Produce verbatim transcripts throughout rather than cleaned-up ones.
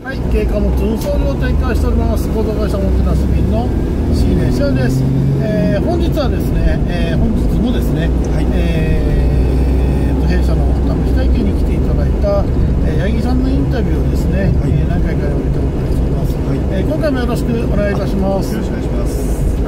はい、軽貨物運送業を展開しております合同会社モテナス便の シー 列車です。えー、本日はですね、えー、本日もですね、はい、えー、弊社の試し体験に来ていただいた、えー、八木さんのインタビューをですね、はい、えー、何回かにおいてお送りしています。はい、えー、今回もよろしくお願いいたします。 よろしくお願いします。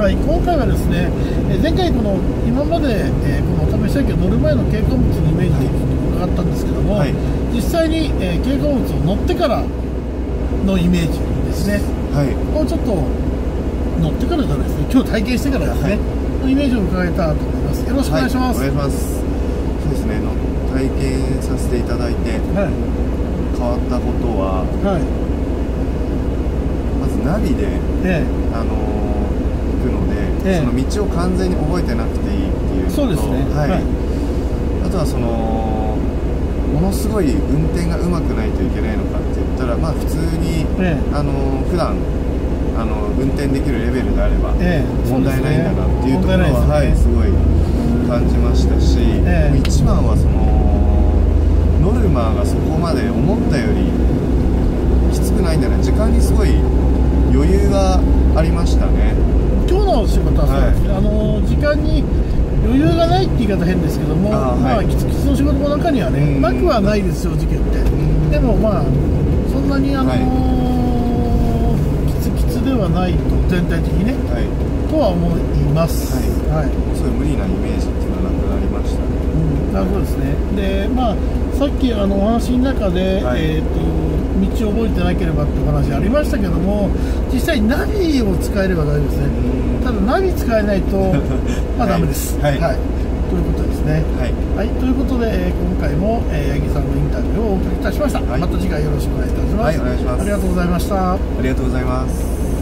はい、今回はですね、えー、前回この今まで、えー、この試し体験乗る前の軽貨物のイメージで伺ったんですけども、はい、実際に、えー、軽貨物を乗ってからのイメージですね。はい。をちょっと乗ってからじゃないですね。今日体験してからですね。はい、のイメージを伺えたらと思います。よろしくお願いします。 はい、お願いします。そうですね。の体験させていただいて、はい、変わったことは、はい、まずナビで、ええ、あのー、行くので、ええ、その道を完全に覚えてなくていいっていうのと、 そうですね。 はい。はい、あとはそのものすごい運転がうまくないといけないのかって言ったら、まあ普通に、ええ、あの普段あの運転できるレベルであれば問題ないんだなっていうところは、はい、すごい感じましたし、ええ、一番はそのノルマがそこまで思ったよりきつくないんだな、時間にすごい余裕がありましたね。 今日の仕事はそうですね、はい、あの時間に余裕がないって言い方変ですけども、あ、まあ、はい、きつきつの仕事の中にはね、なくはないですよ、正直言って。でもまあそんなにあのーはい、きつきつではないと全体的にね、はい、とは思います。はい。はい、 そういう無理なイメージっていうのはなくなりましたね。 うん、なるほどですね。で、まあさっきあのお話の中で、はい、えっと道を覚えてなければってお話ありましたけども、実際ナビを使えれば大丈夫ですね。ただナビ使えないとまあダメです。はい。はい、ということですね。はい。はい、ということで、えー、今回も、えー、八木さんのインタビューをお送りいたしました。はい、また次回よろしくお願いいたします。はい、お願いします。ありがとうございました。 ありがとうございます。